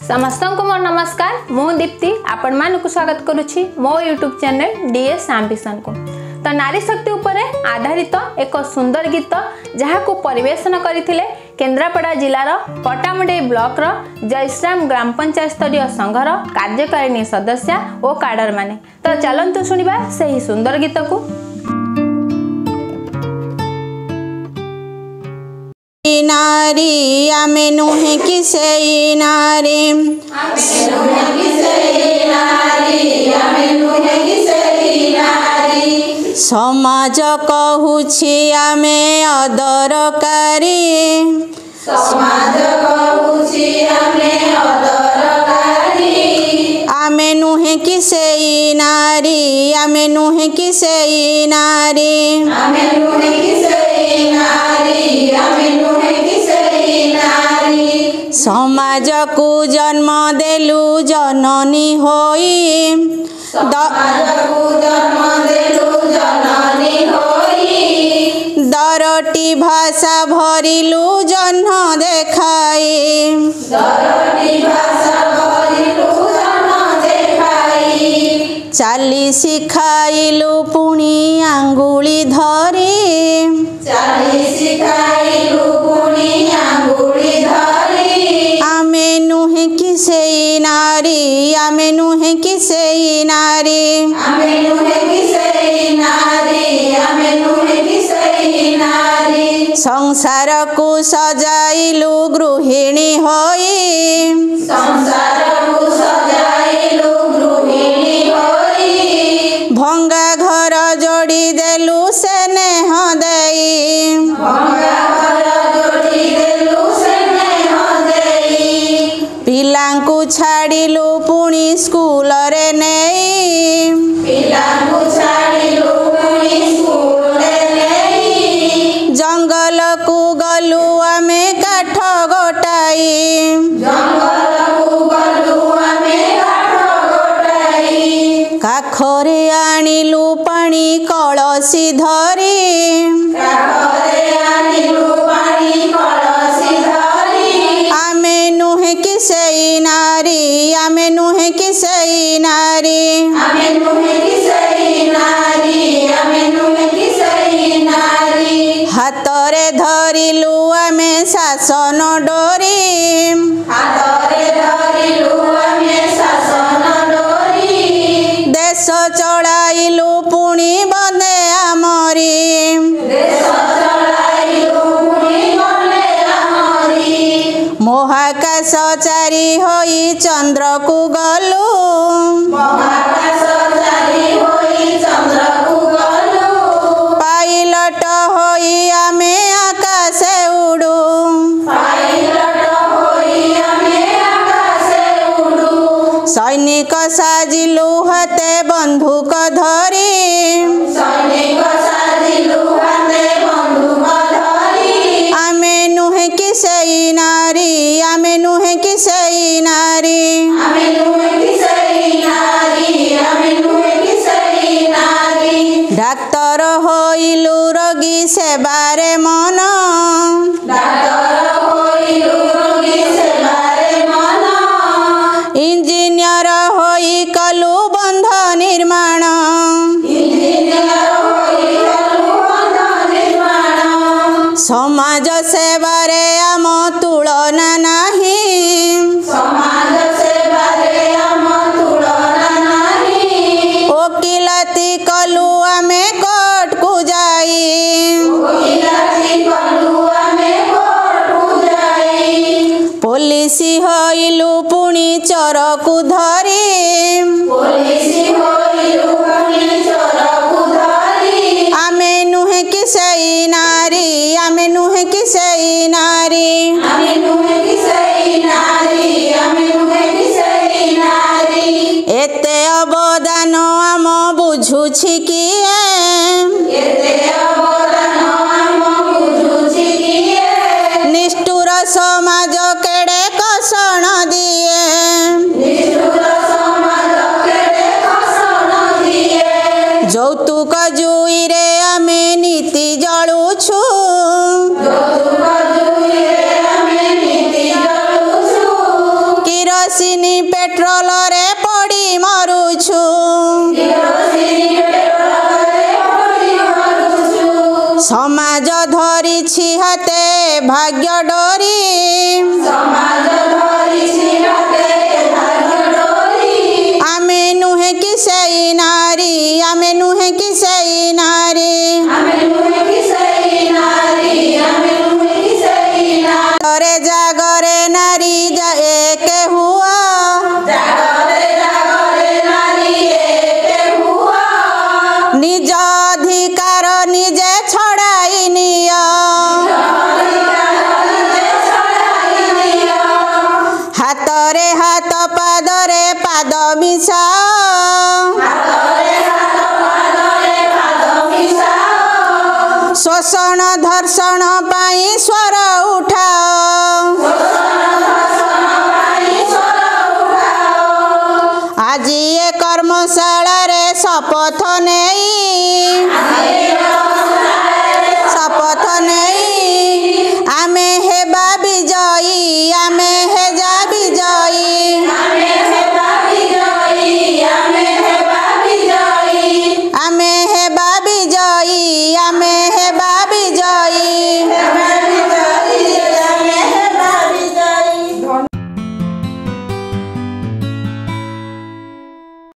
समस्त को मोर नमस्कार। मु दीप्ति आपण मानक स्वागत करुछि मो यूट्यूब चैनल डीएस एम्बिशन को। तो नारी शक्ति उपरे आधारित एक सुंदर गीत जहां परिवेशन करथिले केन्द्रापड़ा जिलार पटामुंडी ब्लॉक रो जयश्राम ग्राम पंचायत स्तरीय संघर कार्यकारिणी सदस्य और काडर माने। तो चलंतु सुनिबा सही सुंदर गीत को। नारी आमे नुहे कि से नारी समाज कहूछि आमे अदरकारी आमे नुहे कि से नारी आमे नुहे कि से नारी समाज को जन्म देलु जननी होई दरटी भाषा भरिलु जन्म देखाई चाली शिखाइलु पुणी आंगुली धरी आमे नुहे कि से नारी आमे नुहे कि से नारी संसार को सजाइलु गृहिणी होई भंगा घर जोड़ी देलु स्नेह देई पिलांकु छाड़िलु पुणी स्कूल रे नेई जंगल को गलु आमे काठ गोटाई काखरे आनिलु पानी कलसी धरी आमे नुहे कि से नारी आमे नुहे कि से नारी हाथरे धरिलु आमे शासन डोरी देश चलाइलु पुणी बंदे आमरी महाकाश चारी होई चंद्र को गलु पाइलट होई आमे आकाश उड़ू सैनिक साजिलु हाथे बंधुक धरी आमे नुहे कि से नारी आमे नुहे कि से नारी डाक्तर होइलु रोगी सेबारे मन इंजीनियर होई कलु बंध निर्माण समाज सेवारे आम तुलना नाही ओकिलाती कलु आमे कोर्ट को जाई पुलिसी होइलु पुणी चोर को धरी आमे नुहे कि से नारी आमे नुहे कि से नारी एते अवदान आम बुझुछि किए निष्ठुर समाज केड़े कषण दिए যৌতুক জুইরে আমি নীতি জলুছু কিরোসিন କିରୋସିନି ପେଟ୍ରୋଲରେ ପଡ଼ି ମରୁଛୁ ସମାଜ ଧରିଛି ହାତେ ଭାଗ୍ୟ ଡୋରି ଆମେ ନୁହେଁ କି ସେଇ ନାରୀ ଆମେ ନୁହେଁ କି ସେଇ ନାରୀ रे जागरे नारी एक हुआ निज अधिकार निजे छड़ाई निया हाथरे हाथ पादरे पाद मिशा शोषण धर्षण पाई स्वर उठाओ आज ये कर्मशाला रे शपथ नहीं